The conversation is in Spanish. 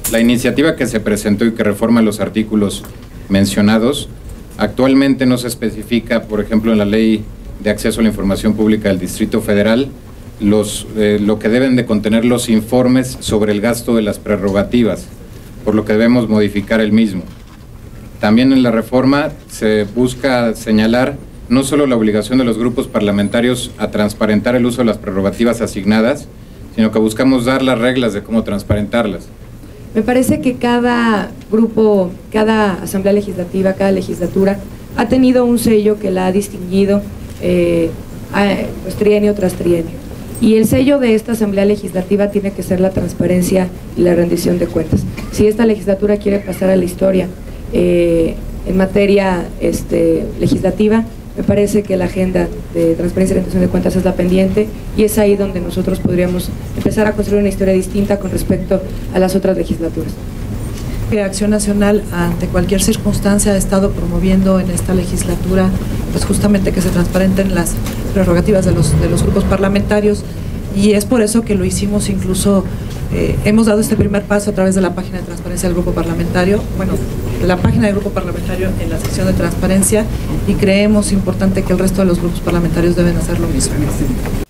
La iniciativa que se presentó y que reforma los artículos mencionados, actualmente no se especifica, por ejemplo, en la Ley de Acceso a la Información Pública del Distrito Federal, lo que deben de contener los informes sobre el gasto de las prerrogativas, por lo que debemos modificar el mismo. También en la reforma se busca señalar no solo la obligación de los grupos parlamentarios a transparentar el uso de las prerrogativas asignadas, sino que buscamos dar las reglas de cómo transparentarlas. Me parece que cada grupo, cada asamblea legislativa, cada legislatura ha tenido un sello que la ha distinguido pues, trienio tras trienio. Y el sello de esta asamblea legislativa tiene que ser la transparencia y la rendición de cuentas. Si esta legislatura quiere pasar a la historia en materia legislativa, me parece que la agenda de transparencia y rendición de cuentas es la pendiente, y es ahí donde nosotros podríamos empezar a construir una historia distinta con respecto a las otras legislaturas. Acción Nacional, ante cualquier circunstancia, ha estado promoviendo en esta legislatura pues justamente que se transparenten las prerrogativas de los grupos parlamentarios, y es por eso que lo hicimos. Incluso hemos dado este primer paso a través de la página de transparencia del grupo parlamentario, la página del grupo parlamentario en la sección de transparencia, y creemos importante que el resto de los grupos parlamentarios deben hacer lo mismo.